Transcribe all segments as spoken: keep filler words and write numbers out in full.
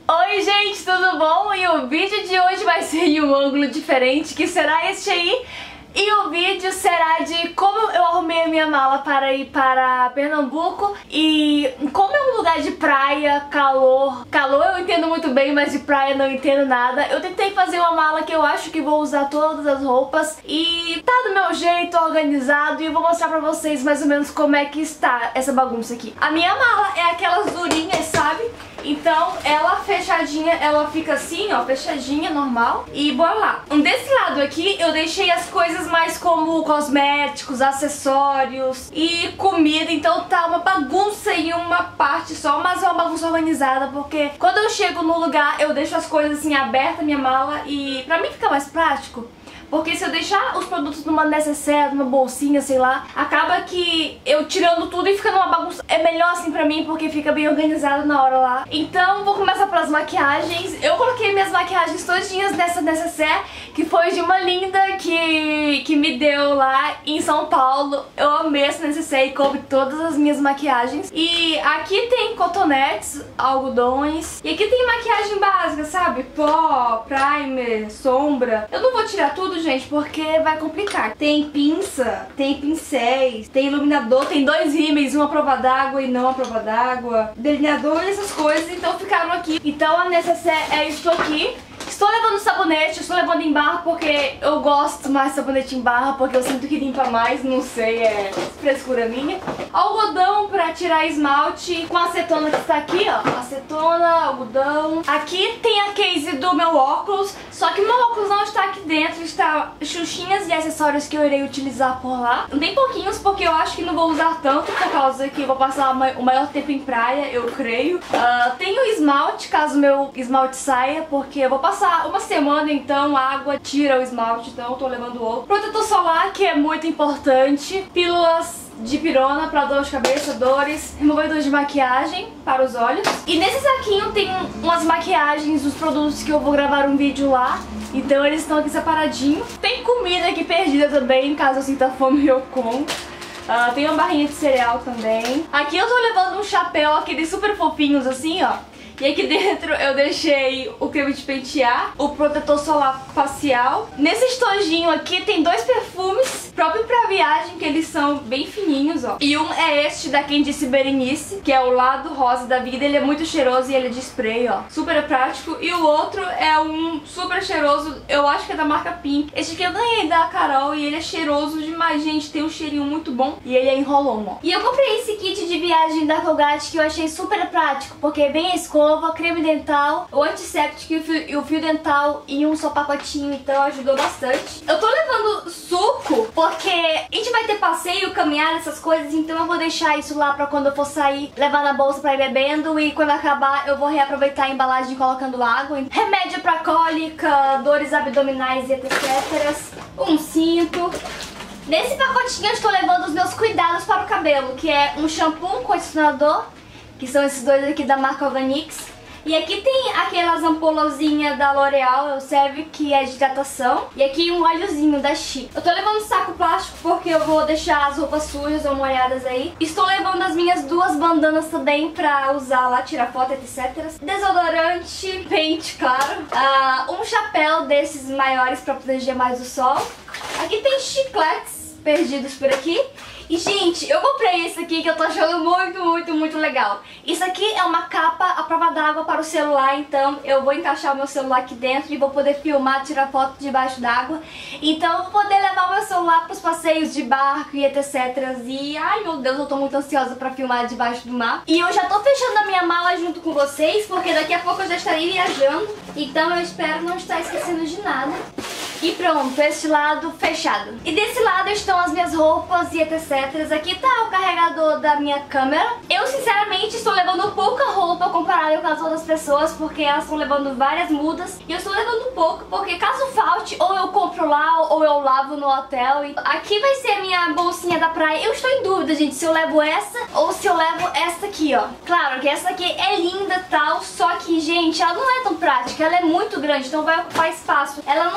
Oi gente, tudo bom? E o vídeo de hoje vai ser em um ângulo diferente, que será este aí. E o vídeo será de como eu arrumei a minha mala para ir para Pernambuco. E como é um lugar de praia, calor. Calor eu entendo muito bem, mas de praia não entendo nada. Eu tentei fazer uma mala que eu acho que vou usar todas as roupas. E tá do meu jeito, organizado. E eu vou mostrar pra vocês mais ou menos como é que está essa bagunça aqui. A minha mala é aquelas durinhas, sabe? Então ela fechadinha, ela fica assim, ó, fechadinha, normal. E bora lá. Desse lado aqui eu deixei as coisas mais como cosméticos, acessórios e comida. Então tá uma bagunça em uma parte só, mas é uma bagunça organizada, porque quando eu chego no lugar eu deixo as coisas assim abertas, minha mala. E pra mim fica mais prático. Porque se eu deixar os produtos numa necessaire, numa bolsinha, sei lá, acaba que eu tirando tudo e fica numa bagunça. É melhor assim pra mim, porque fica bem organizado na hora lá. Então vou começar pelas maquiagens. Eu coloquei minhas maquiagens todinhas nessa necessaire, que foi de uma linda que, que me deu lá em São Paulo. Eu amei essa necessaire e coube todas as minhas maquiagens. E aqui tem cotonetes, algodões. E aqui tem maquiagem básica, sabe? Pó, primer, sombra. Eu não vou tirar tudo, gente, porque vai complicar. Tem pinça, tem pincéis, tem iluminador, tem dois rímels, uma prova d'água e não a prova d'água, delineador e essas coisas, então ficaram aqui. Então a necessaire é isso aqui. Estou levando sabonete, estou levando em barra porque eu gosto mais de sabonete em barra, porque eu sinto que limpa mais, não sei, é frescura minha. Algodão pra tirar esmalte com acetona que está aqui, ó, acetona, algodão. Aqui tem a case do meu óculos, só que o meu óculos não está aqui dentro, está xuxinhas e acessórios que eu irei utilizar por lá. Tem pouquinhos porque eu acho que não vou usar tanto, por causa que eu vou passar o maior tempo em praia, eu creio. Uh, tem o esmalte, caso o meu esmalte saia, porque eu vou passar uma semana, então a água tira o esmalte, então eu tô levando outro. Protetor solar, que é muito importante. Pílulas de pirona para dor de cabeça, dores. Removedor de maquiagem para os olhos. E nesse saquinho tem umas maquiagens dos produtos que eu vou gravar um vídeo lá. Então eles estão aqui separadinho. Tem comida aqui perdida também, caso eu sinta fome eu como. Uh, tem uma barrinha de cereal também. Aqui eu tô levando um chapéu, aqueles super fofinhos assim, ó. E aqui dentro eu deixei o creme de pentear, o protetor solar facial. Nesse estojinho aqui tem dois perfumes, próprio pra viagem, que eles são bem fininhos, ó. E um é este da Quem Disse Berenice, que é o lado rosa da vida. Ele é muito cheiroso e ele é de spray, ó. Super prático. E o outro é um super cheiroso, eu acho que é da marca Pink. Este aqui eu ganhei da Carol e ele é cheiroso demais, gente. Tem um cheirinho muito bom e ele é enrolão, ó. E eu comprei esse kit de viagem da Colgate que eu achei super prático, porque vem a escova, creme dental, o antisséptico e o, fio, e o fio dental em um só pacotinho, então ajudou bastante. Eu tô levando suco porque a gente vai ter passeio, caminhar, essas coisas, então eu vou deixar isso lá pra quando eu for sair, levar na bolsa pra ir bebendo, e quando acabar eu vou reaproveitar a embalagem colocando água. Remédio pra cólica, dores abdominais e etcétera. Um cinto. Nesse pacotinho eu estou levando os meus cuidados para o cabelo, que é um shampoo, um condicionador, que são esses dois aqui da marca Organix. E aqui tem aquelas ampulazinhas da L'Oreal, serve, que é de hidratação. E aqui um óleozinho da Chic. Eu tô levando saco plástico porque eu vou deixar as roupas sujas ou molhadas aí. Estou levando as minhas duas bandanas também pra usar lá, tirar foto, etcétera. Desodorante, pente, claro. Uh, um chapéu desses maiores pra proteger mais do sol. Aqui tem chicletes perdidos por aqui. E, gente, eu comprei esse aqui que eu tô achando muito, muito, muito legal. Isso aqui é uma capa à prova d'água para o celular, então eu vou encaixar o meu celular aqui dentro e vou poder filmar, tirar foto debaixo d'água. Então eu vou poder levar o meu celular pros passeios de barco e etcétera. E, ai meu Deus, eu tô muito ansiosa pra filmar debaixo do mar. E eu já tô fechando a minha mala junto com vocês, porque daqui a pouco eu já estarei viajando. Então eu espero não estar esquecendo de nada. E pronto, este lado fechado. E desse lado estão as minhas roupas e etcétera. Aqui tá o carregador da minha câmera. Eu sinceramente estou levando pouca roupa comparado com as outras pessoas, porque elas estão levando várias mudas. E eu estou levando pouco, porque caso falte, ou eu compro lá, ou eu lavo no hotel. E aqui vai ser a minha bolsinha da praia. Eu estou em dúvida, gente, se eu levo essa ou se eu levo essa aqui, ó. Claro que essa aqui é linda e tal, só que, gente, ela não é tão prática. Ela é muito grande, então vai ocupar espaço. Ela não é de zíper.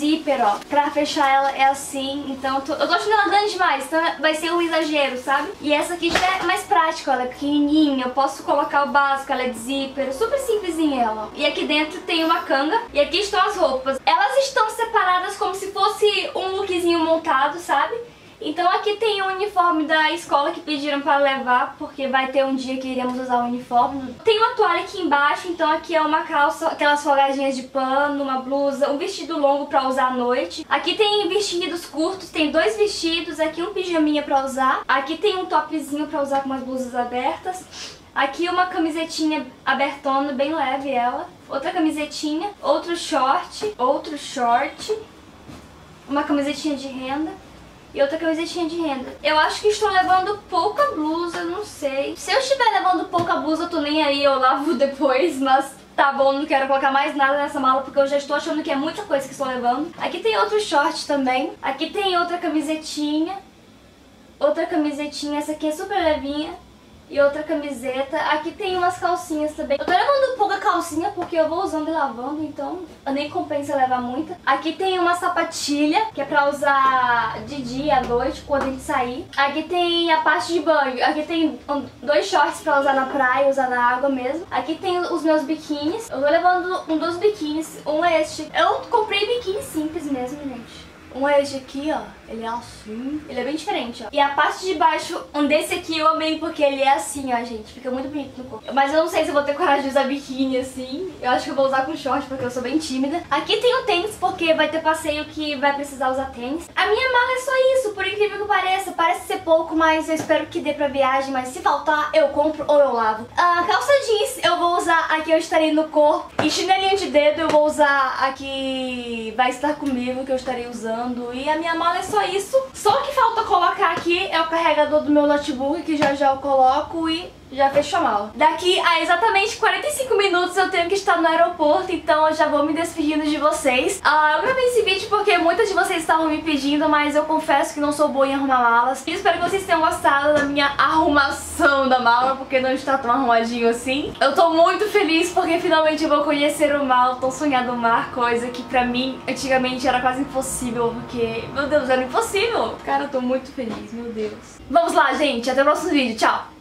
zíper, ó. Pra fechar ela é assim, então eu tô, eu tô achando ela grande demais, então vai ser um exagero, sabe? E essa aqui já é mais prática, ela é pequenininha, eu posso colocar o básico, ela é de zíper, super simplesinha ela. E aqui dentro tem uma canga e aqui estão as roupas. Elas estão separadas como se fosse um lookzinho montado, sabe? Então aqui tem o uniforme da escola que pediram para levar, porque vai ter um dia que iremos usar o uniforme. Tem uma toalha aqui embaixo, então aqui é uma calça, aquelas folgadinhas de pano, uma blusa, um vestido longo para usar à noite. Aqui tem vestidos curtos, tem dois vestidos, aqui um pijaminha para usar. Aqui tem um topzinho para usar com umas blusas abertas. Aqui uma camisetinha abertona, bem leve ela. Outra camisetinha, outro short, outro short, uma camisetinha de renda. E outra camisetinha de renda. Eu acho que estou levando pouca blusa, não sei. Se eu estiver levando pouca blusa, eu tô nem aí, eu lavo depois, mas tá bom, não quero colocar mais nada nessa mala porque eu já estou achando que é muita coisa que estou levando. Aqui tem outro short também. Aqui tem outra camisetinha. Outra camisetinha, essa aqui é super levinha. E outra camiseta. Aqui tem umas calcinhas também. Eu tô levando pouca calcinha porque eu vou usando e lavando, então nem compensa levar muita. Aqui tem uma sapatilha, que é pra usar de dia, à noite, quando a gente sair. Aqui tem a parte de banho. Aqui tem um, dois shorts pra usar na praia, usar na água mesmo. Aqui tem os meus biquínis. Eu tô levando um dos biquínis. Um é este. Eu comprei biquíni simples mesmo, gente. Um é esse aqui, ó, ele é assim, ele é bem diferente, ó. E a parte de baixo, um desse aqui eu amei porque ele é assim, ó, gente, fica muito bonito no corpo. Mas eu não sei se eu vou ter coragem de usar biquíni assim, eu acho que eu vou usar com short porque eu sou bem tímida. Aqui tem o tênis porque vai ter passeio que vai precisar usar tênis. A minha mala é só isso, por incrível que pareça, parece ser pouco, mas eu espero que dê pra viagem, mas se faltar eu compro ou eu lavo. A calça jeans eu vou usar aqui, eu estarei no corpo. E chinelinho de dedo eu vou usar aqui, vai estar comigo, que eu estarei usando. E a minha mala é só isso. Só que falta colocar aqui é o carregador do meu notebook, que já já eu coloco e já fecho a mala. Daqui a exatamente quarenta e cinco minutos eu tenho que estar no aeroporto, então eu já vou me despedindo de vocês. Ah, eu gravei esse vídeo porque muitas de vocês estavam me pedindo, mas eu confesso que não sou boa em arrumar malas. E espero que vocês tenham gostado da minha arrumação da mala, porque não está tão arrumadinho assim. Eu tô muito feliz porque finalmente eu vou conhecer o mar, tão sonhado o mar, coisa que pra mim antigamente era quase impossível, porque, meu Deus, era impossível. Cara, eu tô muito feliz, meu Deus. Vamos lá, gente, até o próximo vídeo, tchau!